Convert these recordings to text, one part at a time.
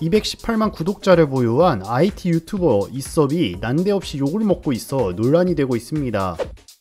218만 구독자를 보유한 IT 유튜버 이섭이 난데없이 욕을 먹고 있어 논란이 되고 있습니다.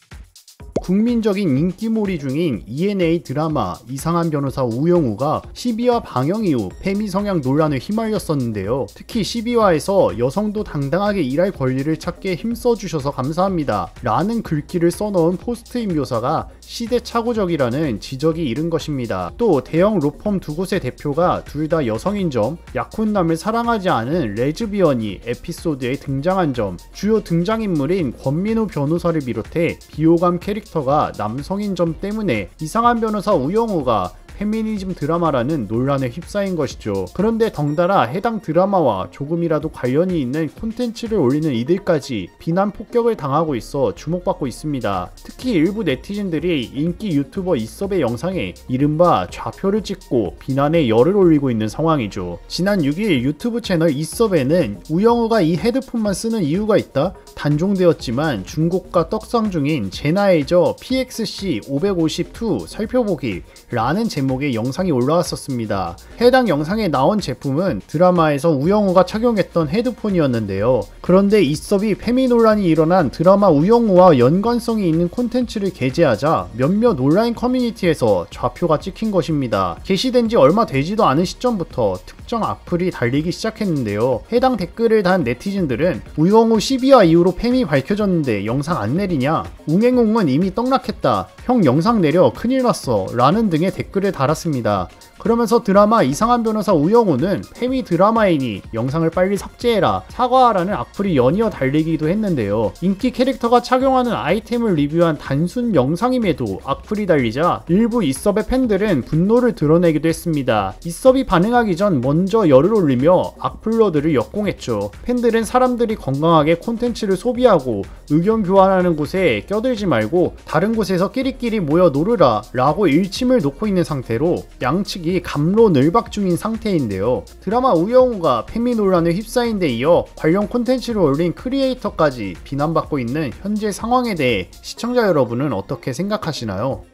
국민적인 인기몰이 중인 ENA 드라마 이상한 변호사 우영우가 12화 방영 이후 페미 성향 논란에 휘말렸었는데요. 특히 12화에서 여성도 당당하게 일할 권리를 찾게 힘써주셔서 감사합니다 라는 글귀를 써놓은 포스트잇 묘사가 시대착오적이라는 지적이 이른 것입니다. 또 대형 로펌 두 곳의 대표가 둘 다 여성인 점, 약혼남을 사랑하지 않은 레즈비언이 에피소드에 등장한 점, 주요 등장인물인 권민우 변호사를 비롯해 비호감 캐릭터가 남성인 점 때문에 이상한 변호사 우영우가 페미니즘 드라마라는 논란에 휩싸인 것이죠. 그런데 덩달아 해당 드라마와 조금이라도 관련이 있는 콘텐츠를 올리는 이들까지 비난 폭격을 당하고 있어 주목받고 있습니다. 특히 일부 네티즌들이 인기 유튜버 이섭의 영상에 이른바 좌표를 찍고 비난의 열을 올리고 있는 상황이죠. 지난 6일 유튜브 채널 이섭에는 우영우가 이 헤드폰만 쓰는 이유가 있다? 단종되었지만 중고가 떡상 중인 제나이저 PXC552 살펴보기 라는 제목의 영상이 올라왔었습니다. 해당 영상에 나온 제품은 드라마에서 우영우가 착용했던 헤드폰이었는데요. 그런데 이섭이 페미 논란이 일어난 드라마 우영우와 연관성이 있는 콘텐츠를 게재하자 몇몇 온라인 커뮤니티에서 좌표가 찍힌 것입니다. 게시된 지 얼마 되지도 않은 시점부터 특정 악플이 달리기 시작했는데요. 해당 댓글을 단 네티즌들은 우영우 12화 이후로 페미 밝혀졌는데 영상 안 내리냐? 웅행웅은 이미 떡락했다. 형 영상 내려 큰일 났어 라는 등의 댓글을 달았습니다. 그러면서 드라마 이상한 변호사 우영우는 페미 드라마이니 영상을 빨리 삭제해라, 사과하라는 악플이 연이어 달리기도 했는데요. 인기 캐릭터가 착용하는 아이템을 리뷰한 단순 영상임에도 악플이 달리자 일부 이섭의 팬들은 분노를 드러내기도 했습니다. 이섭이 반응하기 전 먼저 열을 올리며 악플러들을 역공했죠. 팬들은 사람들이 건강하게 콘텐츠를 소비하고 의견 교환하는 곳에 껴들지 말고 다른 곳에서 끼리끼리 모여 놀으라 라고 일침을 놓고 있는 상태로 양측이 갑론을박 중인 상태인데요. 드라마 우영우가 페미 논란에 휩싸인 데 이어 관련 콘텐츠를 올린 크리에이터까지 비난받고 있는 현재 상황에 대해 시청자 여러분은 어떻게 생각하시나요?